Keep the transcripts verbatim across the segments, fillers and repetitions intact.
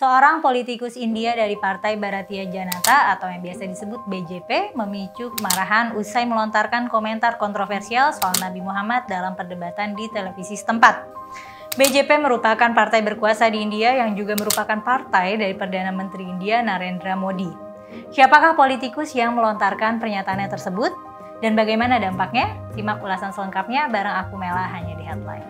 Seorang politikus India dari Partai Bharatiya Janata atau yang biasa disebut B J P memicu kemarahan usai melontarkan komentar kontroversial soal Nabi Muhammad dalam perdebatan di televisi setempat. B J P merupakan partai berkuasa di India yang juga merupakan partai dari Perdana Menteri India Narendra Modi. Siapakah politikus yang melontarkan pernyataannya tersebut? Dan bagaimana dampaknya? Simak ulasan selengkapnya bareng aku Mela hanya di Headline.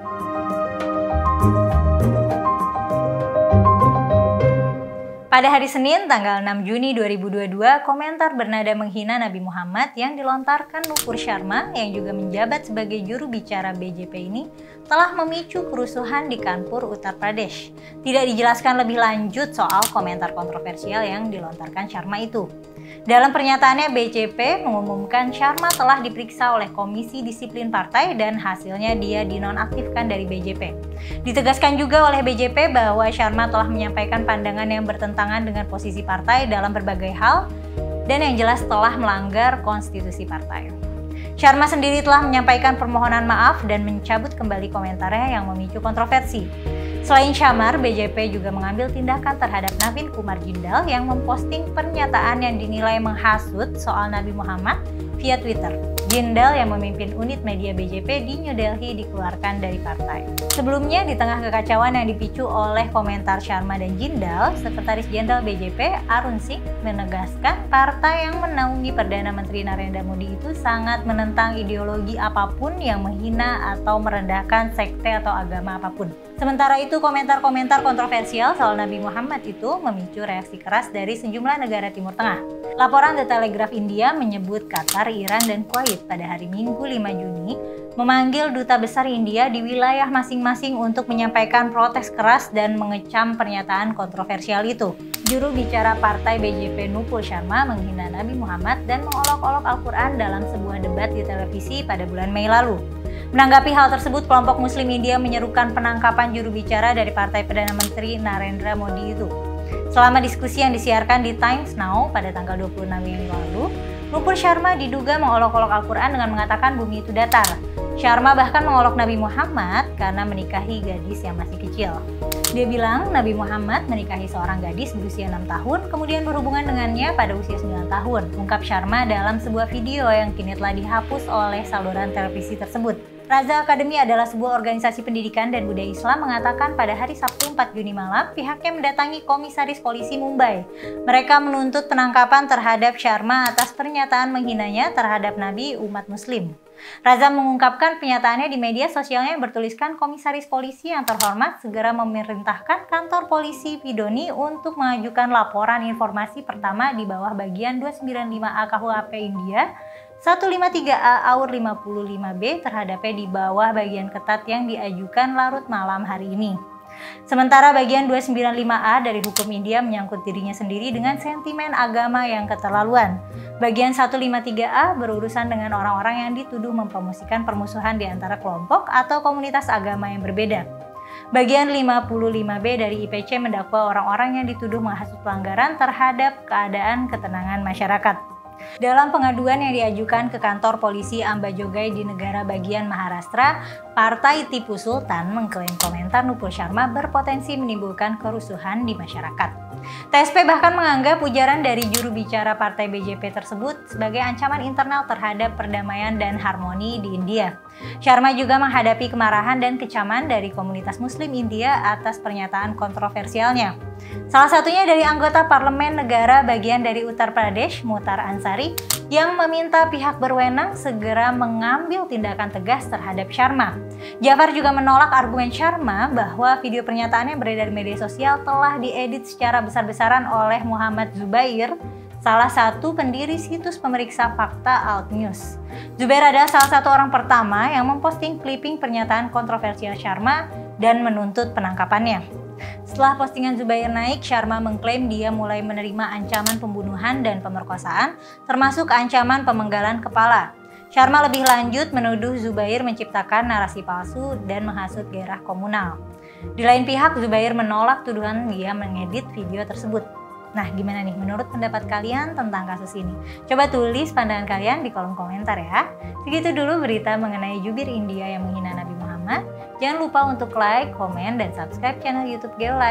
Pada hari Senin, tanggal enam Juni dua ribu dua puluh dua, komentar bernada menghina Nabi Muhammad yang dilontarkan Nupur Sharma yang juga menjabat sebagai juru bicara B J P ini telah memicu kerusuhan di Kanpur, Uttar Pradesh. Tidak dijelaskan lebih lanjut soal komentar kontroversial yang dilontarkan Sharma itu. Dalam pernyataannya, B J P mengumumkan Sharma telah diperiksa oleh Komisi Disiplin Partai dan hasilnya dia dinonaktifkan dari B J P. Ditegaskan juga oleh B J P bahwa Sharma telah menyampaikan pandangan yang bertentangan dengan posisi partai dalam berbagai hal dan yang jelas telah melanggar konstitusi partai. Sharma sendiri telah menyampaikan permohonan maaf dan mencabut kembali komentarnya yang memicu kontroversi. Selain Shamar, B J P juga mengambil tindakan terhadap Navin Kumar Jindal yang memposting pernyataan yang dinilai menghasut soal Nabi Muhammad via Twitter. Jindal yang memimpin unit media B J P di New Delhi dikeluarkan dari partai. Sebelumnya, di tengah kekacauan yang dipicu oleh komentar Sharma dan Jindal, Sekretaris Jenderal B J P Arun Singh menegaskan partai yang menaungi Perdana Menteri Narendra Modi itu sangat menentang ideologi apapun yang menghina atau merendahkan sekte atau agama apapun. Sementara itu, komentar-komentar kontroversial soal Nabi Muhammad itu memicu reaksi keras dari sejumlah negara Timur Tengah. Laporan The Telegraph India menyebut Qatar, Iran, dan Kuwait pada hari Minggu lima Juni memanggil duta besar India di wilayah masing-masing untuk menyampaikan protes keras dan mengecam pernyataan kontroversial itu. Juru bicara partai B J P Nupur Sharma menghina Nabi Muhammad dan mengolok-olok Al-Quran dalam sebuah debat di televisi pada bulan Mei lalu. Menanggapi hal tersebut, kelompok Muslim India menyerukan penangkapan juru bicara dari Partai Perdana Menteri Narendra Modi itu. Selama diskusi yang disiarkan di Times Now pada tanggal dua puluh enam Juni lalu, Nupur Sharma diduga mengolok-olok Al-Quran dengan mengatakan bumi itu datar. Sharma bahkan mengolok Nabi Muhammad karena menikahi gadis yang masih kecil. Dia bilang Nabi Muhammad menikahi seorang gadis berusia enam tahun, kemudian berhubungan dengannya pada usia sembilan tahun, ungkap Sharma dalam sebuah video yang kini telah dihapus oleh saluran televisi tersebut. Raza Academy adalah sebuah organisasi pendidikan dan budaya Islam mengatakan pada hari Sabtu empat Juni malam pihaknya mendatangi Komisaris Polisi Mumbai. Mereka menuntut penangkapan terhadap Sharma atas pernyataan menghinanya terhadap Nabi umat Muslim. Raza mengungkapkan pernyataannya di media sosialnya yang bertuliskan Komisaris Polisi yang terhormat segera memerintahkan kantor polisi Pidoni untuk mengajukan laporan informasi pertama di bawah bagian dua sembilan lima A K U H P India seratus lima puluh tiga A Aur lima puluh lima B terhadapnya di bawah bagian ketat yang diajukan larut malam hari ini. Sementara bagian dua sembilan lima A dari hukum India menyangkut dirinya sendiri dengan sentimen agama yang keterlaluan. Bagian seratus lima puluh tiga A berurusan dengan orang-orang yang dituduh mempromosikan permusuhan di antara kelompok atau komunitas agama yang berbeda. Bagian lima puluh lima B dari I P C mendakwa orang-orang yang dituduh menghasut pelanggaran terhadap keadaan ketenangan masyarakat. Dalam pengaduan yang diajukan ke kantor polisi Ambajogai di negara bagian Maharashtra, Partai Tipu Sultan mengklaim komentar Nupur Sharma berpotensi menimbulkan kerusuhan di masyarakat. T S P bahkan menganggap ujaran dari juru bicara partai B J P tersebut sebagai ancaman internal terhadap perdamaian dan harmoni di India. Sharma juga menghadapi kemarahan dan kecaman dari komunitas Muslim India atas pernyataan kontroversialnya. Salah satunya dari anggota parlemen negara bagian dari Uttar Pradesh, Muhtar Ansari, yang meminta pihak berwenang segera mengambil tindakan tegas terhadap Sharma. Jafar juga menolak argumen Sharma bahwa video pernyataannya beredar di media sosial telah diedit secara besar-besaran oleh Muhammad Zubair, salah satu pendiri situs pemeriksa fakta Alt News. Zubair adalah salah satu orang pertama yang memposting clipping pernyataan kontroversial Sharma dan menuntut penangkapannya. Setelah postingan Zubair naik, Sharma mengklaim dia mulai menerima ancaman pembunuhan dan pemerkosaan, termasuk ancaman pemenggalan kepala. Sharma lebih lanjut menuduh Zubair menciptakan narasi palsu dan menghasut gairah komunal. Di lain pihak, Zubair menolak tuduhan dia mengedit video tersebut. Nah, gimana nih menurut pendapat kalian tentang kasus ini? Coba tulis pandangan kalian di kolom komentar ya. Segitu dulu berita mengenai jubir India yang menghina Nabi Muhammad. Jangan lupa untuk like, komen, dan subscribe channel YouTube GeoLive.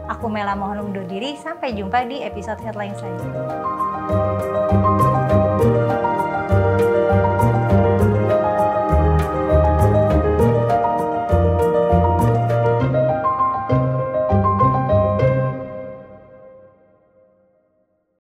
Aku Mela mohon undur diri, sampai jumpa di episode headline selanjutnya.